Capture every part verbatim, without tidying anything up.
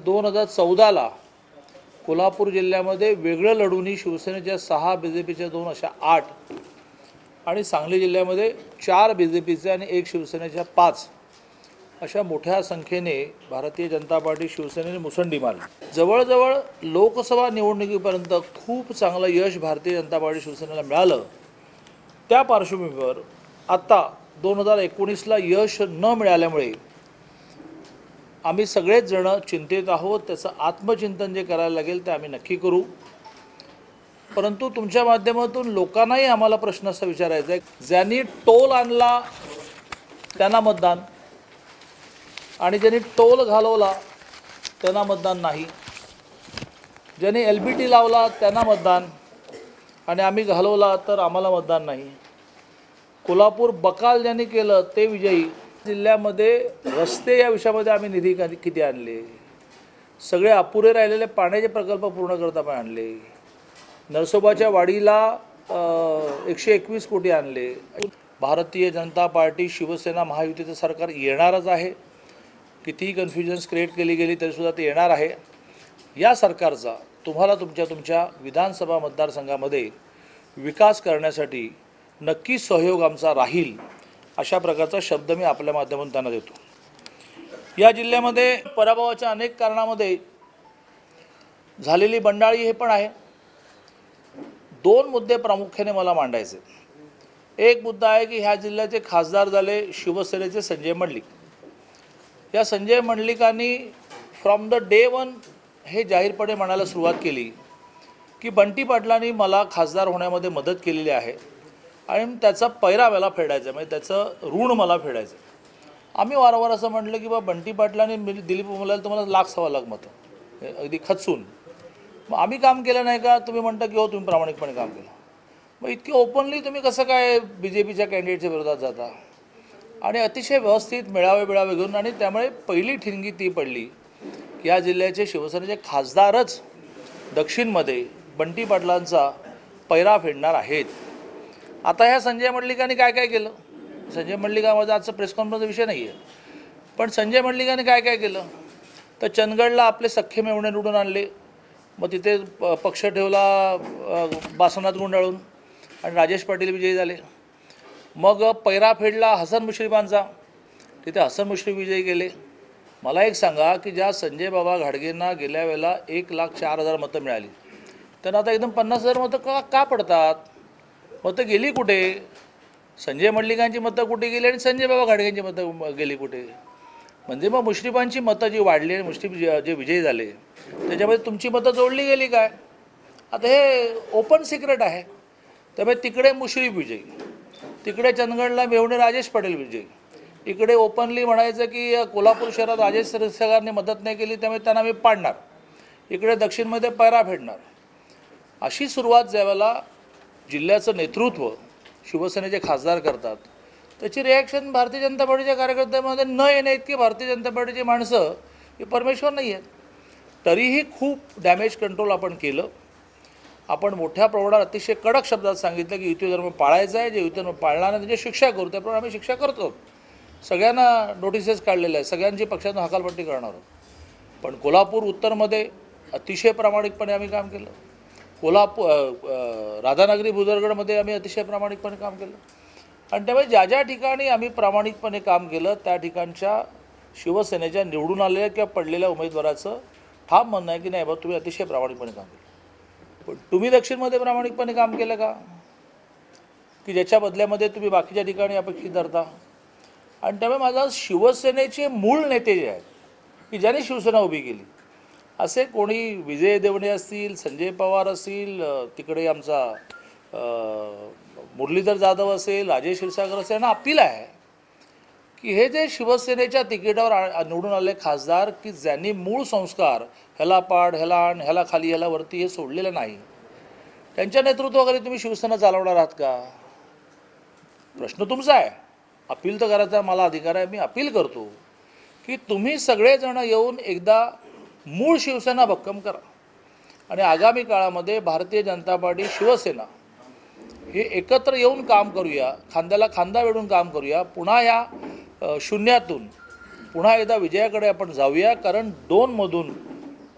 दोन हजार चौदाला कोल्हापूर जिल्ह्यामध्ये वेगळं लढून शिवसेनेच्या सहा बी जे पीच्या दोन अशा आठ आणि सांगली जिल्ह्यामध्ये चार बी जे पीचे आणि एक शिवसेनेच्या पाच अशा मोठ्या संख्येने भारतीय जनता पार्टी शिवसेनेने मुसंडी मारली। जवळजवळ लोकसभा निवडणुकीपर्यंत खूप चांगलं यश भारतीय जनता पार्टी शिवसेनेला मिळालं। त्या पार्श्वभूमीवर आता दोन हजार एकोणीसला यश न मिळाल्यामुळे आम्ही सगळेच जण चिंतित आहोत। त्याचं आत्मचिंतन जे करायला लागेल ते आम्ही नक्की करू। परंतु तुमच्या माध्यमातून लोकांनाही आम्हाला प्रश्न असा विचारायचा आहे, ज्यांनी टोल आणला त्यांना मतदान आणि ज्यांनी टोल घालवला त्यांना मतदान नाही, ज्यांनी एल बी टी लावला त्यांना मतदान आणि आम्ही घालवला तर आम्हाला मतदान नाही। कोल्हापूर बकाल ज्यांनी केलं ते विजयी। जिल्ह्यामध्ये रस्ते या विषयामध्ये आम्ही निधी किती आणले, सगळे अपुरे राहिलेले पाण्याचे प्रकल्प पूर्ण करता पण आणले। नरसोबाच्या वाडीला एकशे एकवीस कोटी आणले। भारतीय जनता पार्टी शिवसेना महायुतीचं सरकार येणारच आहे। कितीही कन्फ्युजन्स क्रिएट केली गेली तरीसुद्धा ते येणार आहे। या सरकारचा तुम्हाला तुमच्या तुमच्या विधानसभा मतदारसंघामध्ये विकास करण्यासाठी नक्की सहयोग आमचा राहील, अशा प्रकारचा शब्द मी आपल्या माध्यमातून त्यांना देतो। या जिल्ह्यामध्ये पराभवाच्या अनेक कारणामध्ये झालेली बंडाळी हे पण आहे। दोन मुद्दे प्रामुख्याने मला मांडायचे। एक मुद्दा आहे की ह्या जिल्ह्याचे खासदार झाले शिवसेनेचे संजय मंडलिक। या संजय मंडलिकांनी फ्रॉम द डे वन हे जाहीरपणे म्हणायला सुरुवात केली की बंटी पाटलांनी मला खासदार होण्यामध्ये मदत केलेली आहे आणि त्याचा पैरा मला फेडायचा, म्हणजे त्याचं ऋण मला फेडायचं। आम्ही वारंवार असं म्हटलं की बा बंटी पाटलांनी दिलीप उमलाला तुम्हाला लाख सव्वा लाख मतं अगदी खचून, मग आम्ही काम केलं नाही का? तुम्ही म्हणता की हो तुम्ही प्रामाणिकपणे काम केलं, मग इतके ओपनली तुम्ही कसं काय बी जे पीच्या कॅन्डिडेटच्या विरोधात जाता? आणि अतिशय व्यवस्थित मेळावे बिळावे घेऊन, आणि त्यामुळे पहिली ठिणगी ती पडली की या जिल्ह्याचे शिवसेनेचे खासदारच दक्षिणमध्ये बंटी पाटलांचा पैरा फेडणार आहेत। आता ह्या संजय मंडलिकांनी काय काय केलं? संजय मंडलिकामध्ये आजचा प्रेस कॉन्फरन्सचा विषय नाही आहे, पण संजय मंडलिकांनी काय काय केलं तर चंदगडला आपले सख्खे मेवणे निवडून आणले, मग तिथे पक्ष ठेवला बासनात गुंडाळून आणि राजेश पाटील विजयी झाले। मग पैरा फेडला हसन मुश्रीफांचा, तिथे हसन मुश्रीफ विजयी केले। मला एक सांगा की ज्या संजय बाबा घाडगेंना गेल्या वेळेला एक लाख चार हजार मतं मिळाली, त्यांना आता एकदम पन्नास हजार मतं का का पडतात? मतं गेली कुठे? संजय मंडलिकांची मतं कुठे गेली आणि संजय बाबा घाडगेंची मतं गेली कुठे? म्हणजे मग मुश्रीफांची मतं जी वाढली आणि मुश्रीफ जे विजयी झाले त्याच्यामध्ये तुमची मतं जोडली गेली काय? आता हे ओपन सिक्रेट आहे। त्यामुळे तिकडे मुश्रीफ विजयी, तिकडे चंदगडला मेवणे राजेश पाटील विजयी, इकडे ओपनली म्हणायचं की कोल्हापूर शहरात राजेश सरकारने मदत नाही केली त्यामुळे त्यांना मी पाडणार, इकडे दक्षिणमध्ये पैरा फेडणार। अशी सुरुवात ज्यावेळेला जिल्ह्याचं नेतृत्व शिवसेनेचे खासदार करतात त्याची रिॲक्शन भारतीय जनता पार्टीच्या कार्यकर्त्यांमध्ये न येण्या इतकी भारतीय जनता पार्टीची माणसं ही परमेश्वर नाही आहेत। तरीही खूप डॅमेज कंट्रोल आपण केलं। आपण मोठ्या प्रमाणात अतिशय कडक शब्दात सांगितलं की युती धर्म पाळायचा आहे, जे युती धर्म पाळणार नाही त्याची शिक्षा करू, त्याप्रमाणे आम्ही शिक्षा करतो। सगळ्यांना नोटिसेस काढलेल्या आहे, सगळ्यांची पक्षातून हकालपट्टी करणार आहोत। पण कोल्हापूर उत्तरमध्ये अतिशय प्रामाणिकपणे आम्ही काम केलं। कोल्हापूर राधानगरी भुदरगडमध्ये आम्ही अतिशय प्रामाणिकपणे काम केलं आणि त्यामुळे ज्या ज्या ठिकाणी आम्ही प्रामाणिकपणे काम केलं त्या ठिकाणच्या शिवसेनेच्या निवडून आलेल्या किंवा पडलेल्या उमेदवाराचं ठाम म्हणणं आहे की नाही बा तुम्ही अतिशय प्रामाणिकपणे काम केलं। पण तुम्ही दक्षिणमध्ये प्रामाणिकपणे काम केलं का की ज्याच्या बदल्यामध्ये तुम्ही बाकीच्या ठिकाणी अपेक्षित धरता? आणि त्यामुळे माझा शिवसेनेचे मूळ नेते जे आहेत की ज्यांनी शिवसेना उभी केली असे कोणी विजय देवणे असतील, संजय पवार असतील, तिकडे आमचा मुरलीधर जाधव असेल, राजेश क्षीरसागर असेल, यांना अपील आहे की हे जे शिवसेनेच्या तिकिटावर निवडून आले खासदार की ज्यांनी मूळ संस्कार ह्याला पाड ह्याला आण ह्याला खाली ह्याला वरती हे सोडलेलं नाही, त्यांच्या नेतृत्वाखाली तुम्ही शिवसेना चालवणार आहात का? प्रश्न तुमचा आहे। अपील तर करायचा मला अधिकार आहे, मी अपील करतो की तुम्ही सगळेजण येऊन एकदा मूळ शिवसेना भक्कम करा आणि आगामी काळामध्ये भारतीय जनता पार्टी शिवसेना हे एकत्र येऊन काम करूया, खांद्याला खांदा वेढून काम करूया। पुन्हा या शून्यातून पुन्हा एकदा विजयाकडे आपण जाऊया, कारण दोन मधून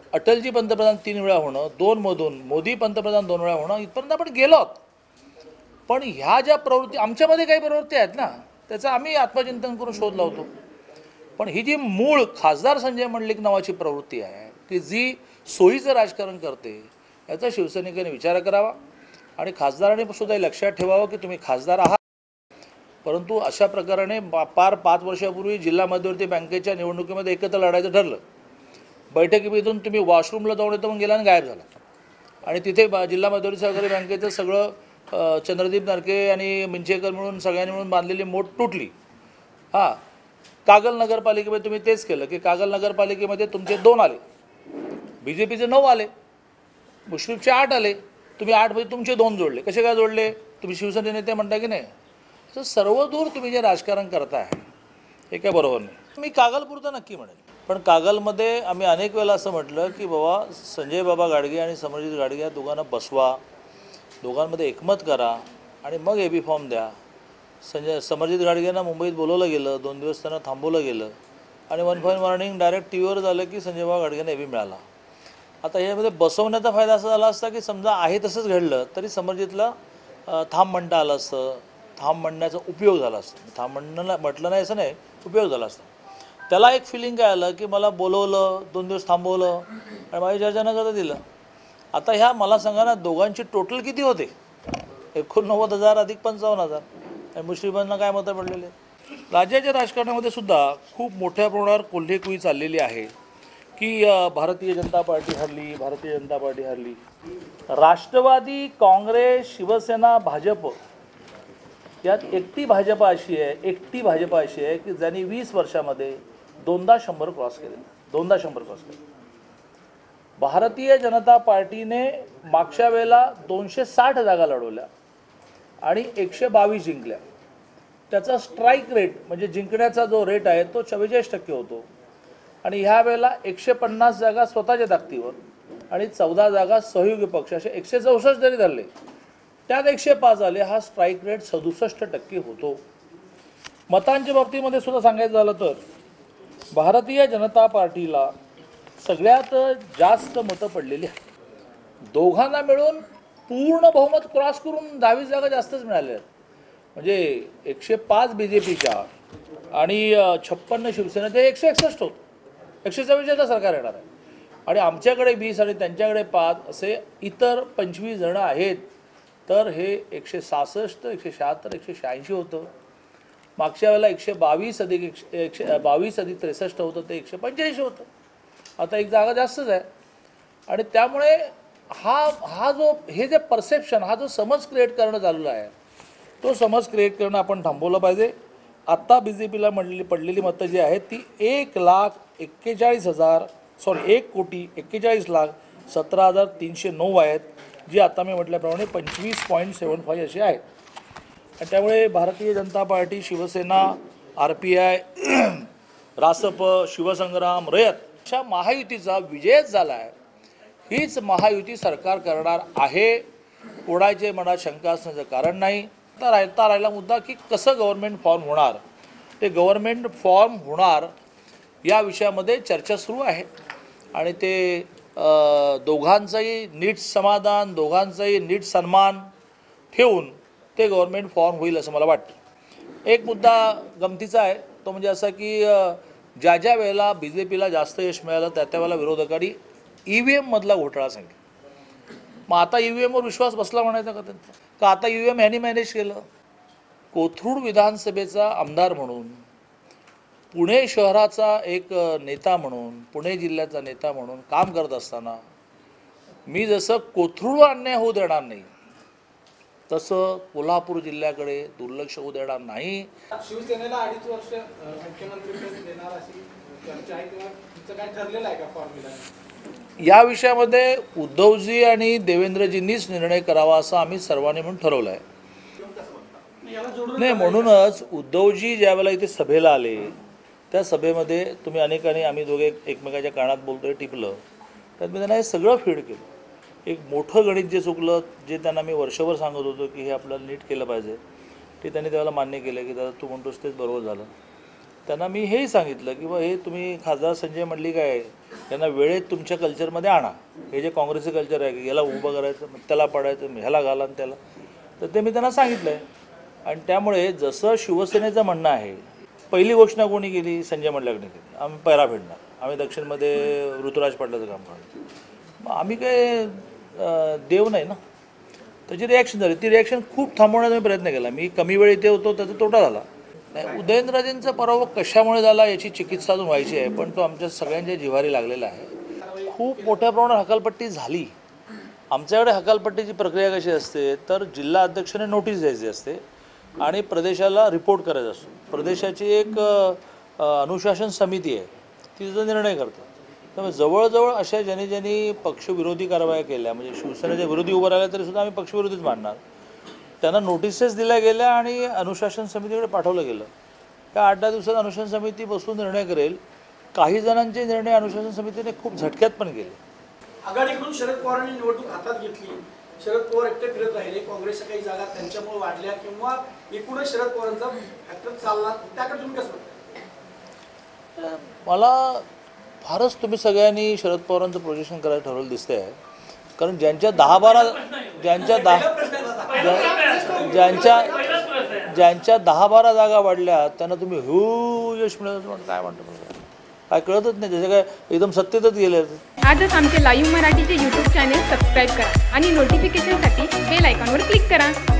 अटलजी पंतप्रधान तीन वेळा होणं, दोन मधून मोदी पंतप्रधान दोन वेळा होणं, इथपर्यंत आपण गेलो आहोत. पण ह्या ज्या प्रवृत्ती आमच्यामध्ये काही प्रवृत्ती आहेत ना, त्याचं आम्ही आत्मचिंतन करून शोध लावतो. पण ही जी मूळ खासदार संजय मंडलिक नावाची प्रवृत्ती आहे की जी सोयीचं राजकारण करते, याचा शिवसैनिकांनी विचार करावा. आणि खासदारांनी सुद्धा हे लक्षात ठेवावं की तुम्ही खासदार आहात, परंतु अशा प्रकाराने पार पाच वर्षापूर्वी जिल्हा मध्यवर्ती बँकेच्या निवडणुकीमध्ये एकत्र लढायचं ठरलं. बैठकीतून तुम्ही वॉशरूमला जाऊन येतो म्हणून गेला आणि गायब झाला. आणि तिथे बा जिल्हा मध्यवर्ती सहकारी बँकेचं सगळं चंद्रदीप नरके आणि मिंचेकर मिळून सगळ्यांनी मिळून बांधलेली मोठ तुटली. हां, कागल नगरपालिकेमध्ये तुम्ही तेच केलं की कागल नगरपालिकेमध्ये तुमचे दोन आले, बी जे पीचे नऊ आले, मुश्रीफचे आठ आले, तुम्ही आठमध्ये तुमचे दोन जोडले. कसे काय जोडले? तुम्ही शिवसेने नेते म्हणता की नाही. तर सर्व दूर तुम्ही जे राजकारण करताय हे काय बरोबर नाही. मी कागलपुरतं नक्की म्हणेन, पण कागलमध्ये आम्ही अनेक वेळा असं म्हटलं की बाबा संजय बाबा गाडगे आणि समरजित गाडगे या दोघांना बसवा, दोघांमध्ये एकमत करा आणि मग ए बी फॉर्म द्या. संजय समरजित गाडगेंना मुंबईत बोलवलं गेलं, दोन दिवस त्यांना थांबवलं गेलं आणि one fine morning direct T व्हीवर झालं की संजय बाबा गाडगेंना ए बी मिळाला. आता यामध्ये बसवण्याचा फायदा असा झाला असता की समजा आहे तसंच घडलं तरी समरजितला थांब म्हणता आलं असतं, थांब म्हणण्याचा उपयोग झाला असता. थांब म्हणणं म्हटलं नाही असं नाही, उपयोग झाला असता. त्याला एक फिलिंग काय आलं की मला बोलवलं, दोन दिवस थांबवलं आणि माझी चर्चा न करता दिलं. आता ह्या मला सांगा ना, दोघांची टोटल किती होते? एकोणनव्वद हजार अधिक पंचावन्न हजार आणि मुश्रीफांना काय मतं पडलेले. राज्याच्या राजकारणामध्ये सुद्धा खूप मोठ्या प्रमाणावर कोल्हेकुई चाललेली आहे की भारतीय जनता पार्टी हरली, भारतीय जनता पार्टी हरली. राष्ट्रवादी, काँग्रेस, शिवसेना, भाजप यात एकटी भाजप अशी आहे एकटी भाजप अशी आहे की ज्यांनी वीस वर्षामध्ये दोनदा शंभर क्रॉस केले, दोनदा शंभर क्रॉस केले. भारतीय जनता पार्टीने मागच्या वेळेला दोनशे साठ जागा लढवल्या आणि एकशे बावीस जिंकल्या. त्याचा स्ट्राईक रेट म्हणजे जिंकण्याचा जो रेट आहे तो चव्वेचाळीस टक्के होतो. आणि ह्या वेळेला एकशे पन्नास जागा स्वतःच्या ताकदीवर आणि चौदा जागा सहयोगी पक्ष असे एकशे चौसष्ट जरी धरले, त्यात एकशे पाच आले. हा स्ट्राईक रेट सदुसष्ट टक्के होतो. मतांच्या बाबतीमध्ये सुद्धा सांगायचं झालं तर भारतीय जनता पार्टीला सगळ्यात जास्त मतं पडलेली आहेत. दोघांना मिळून पूर्ण बहुमत क्रॉस करून दहावीस जागा जास्तच मिळाल्या आहेत. म्हणजे एकशे पाच बी जे पीच्या आणि छप्पन्न शिवसेनेचे एकशे एकसष्ट होत, एकशे चव्वेचाळीसला सरकार येणार आहे. आणि आमच्याकडे वीस आणि त्यांच्याकडे पाच असे इतर पंचवीस जणं आहेत. तर हे एकशे सहासष्ट, एकशे शहात्तर, एकशे शहाऐंशी होतं. मागच्या वेळेला एकशे बावीस अधिक एकशे एकशे बावीस अधिक त्रेसष्ट होतं, ते एकशे पंच्याऐंशी होतं. आता एक जागा जास्तच आहे. आणि त्यामुळे हा हा जो हे जे परसेप्शन, हा जो समज क्रिएट करणं चालू आहे, तो समज क्रिएट करणं आपण थांबवलं पाहिजे. आत्ता बी जे पीला म्हणलेली पडलेली मतं जी आहेत ती एक लाख एक्केचाळीस हजार सॉरी एक कोटी एक्केचाळीस लाख सतरा हजार तीनशे नऊ आहेत, जी आता मी म्हटल्याप्रमाणे पंचवीस पॉईंट सेवन फाईव्ह अशी आहे. आणि त्यामुळे Bharatiya Janata Party, Shivsena, R P I, Rasap, Shivsangram, Rayat अशा महायुतीचा विजयच झाला आहे. हीच महायुती सरकार करणार आहे. कोणाचे मनात शंका असण्याचं कारण नाही. तर राहता राहिला मुद्दा की कसं गव्हर्नमेंट फॉर्म होणार. ते गव्हर्नमेंट फॉर्म होणार या विषयामध्ये चर्चा सुरू आहे आणि ते दोघांचंही नीट समाधान, दोघांचंही नीट सन्मान ठेवून ते गव्हर्नमेंट फॉर्म होईल असं मला वाटतं. एक मुद्दा गमतीचा आहे तो म्हणजे असा की ज्या ज्या वेळेला बी जे पीला जास्त यश मिळालं त्या त्यावेळेला विरोधकांनी ई व्ही एममधला घोटाळा सांगितला. मग आता ई व्ही एमवर विश्वास बसला म्हणायचा का त्यांचा? का आता ई व्ही एम ह्यांनी मॅनेज केलं? कोथरूड विधानसभेचा आमदार म्हणून, पुणे शहराचा एक नेता म्हणून, पुणे जिल्ह्याचा नेता म्हणून काम करत असताना मी जसं कोथरूडवर अन्याय होऊ देणार नाही तसं कोल्हापूर जिल्ह्याकडे दुर्लक्ष होऊ देणार नाही. शिवसेनेला अडीच वर्ष मुख्यमंत्रीपद देणार अशी चर्चा आहे किंवा तुमचं काय ठरलेलं आहे का फॉर्म्युला? या विषयामध्ये उद्धवजी आणि देवेंद्रजींनीच निर्णय करावा असं आम्ही सर्वांनी म्हणून ठरवलं आहे. नाही, म्हणूनच उद्धवजी ज्या वेळेला इथे सभेला आले त्या सभेमध्ये तुम्ही अनेकांनी आम्ही दोघे एकमेकाच्या कानात बोलतोय टिपलं, त्यात मी त्यांना हे सगळं फीड केलं. एक मोठं गणित जे चुकलं, जे त्यांना मी वर्षभर सांगत होतो की हे आपल्याला नीट केलं पाहिजे, ते त्यांनी त्यावेळेला मान्य केलं की दादा तू म्हणतोस तेच बरोबर झालं. त्यांना मी हेही सांगितलं की बा हे तुम्ही खासदार संजय मंडलिक आहे यांना वेळेत तुमच्या कल्चरमध्ये आणा. हे जे काँग्रेसचं कल्चर आहे की याला उभं करायचं मग त्याला पाडायचं मग ह्याला घाला आणि त्याला, तर ते मी त्यांना सांगितलं आहे. आणि त्यामुळे जसं शिवसेनेचं म्हणणं आहे, पहिली घोषणा कोणी केली? संजय मंडलिकने केली, आम्ही पैरा फेडणार, आम्ही दक्षिणमध्ये ऋतुराज पाटलाचं काम करणार. मग आम्ही काय देव नाही ना. त्याची रिॲक्शन झाली, ती रिॲक्शन खूप थांबवण्याचा मी प्रयत्न केला. मी कमी वेळ इथे होतो त्याचा तोटा झाला नाही. उदयनराजेंचा पराभव कशामुळे झाला याची चिकित्सा अजून व्हायची आहे, पण तो आमच्या सगळ्यांच्या जिव्हारी लागलेला आहे. खूप मोठ्या प्रमाणात हकालपट्टी झाली. आमच्याकडे हकालपट्टीची प्रक्रिया कशी असते तर जिल्हा अध्यक्षाने नोटीस द्यायची असते आणि प्रदेशाला रिपोर्ट करायचा असतो. प्रदेशाची एक अनुशासन समिती आहे, ती तिचा निर्णय करते. त्यामुळे जवळजवळ अशा ज्यांनी ज्यांनी पक्षविरोधी कारवाया केल्या, म्हणजे शिवसेनेच्या विरोधी उभं राहिल्या तरी सुद्धा आम्ही पक्षविरोधीच मानणार, त्यांना नोटिसेस दिल्या गेल्या आणि अनुशासन समितीकडे पाठवलं गेलं. त्या आठ दहा दिवसात अनुशासन समिती बसून निर्णय करेल. काही जणांचे निर्णय अनुशासन समितीने खूप झटक्यात पण केले. आघाडीकडून शरद पवारांनी निवडणूक हातात घेतली, शरद पवार एकटे फिरत राहिले, काँग्रेसच्या काही जागा त्यांच्यामुळे वाढल्या किंवा एकूणच शरद पवारांचा फॅक्टर चालला, त्याकडे तुम्ही कसं बघता? मला फारच तुम्ही सगळ्यांनी शरद पवारांचं प्रोजेक्शन करायला ठरवलं दिसतंय आहे. कारण ज्यांच्या दहा बारा ज्यांच्या दहा ज्यांच्या ज्यांच्या दहा बारा जागा वाढल्या त्यांना तुम्ही हू यश मिळालं काय म्हणतो काय कळतच नाही. जसे काय एकदम सत्तेतच गेले. आजच आमचे लाईव्ह मराठीचे यूट्यूब चॅनेल सबस्क्राईब करा आणि नोटिफिकेशनसाठी बेल आयकॉनवर क्लिक करा.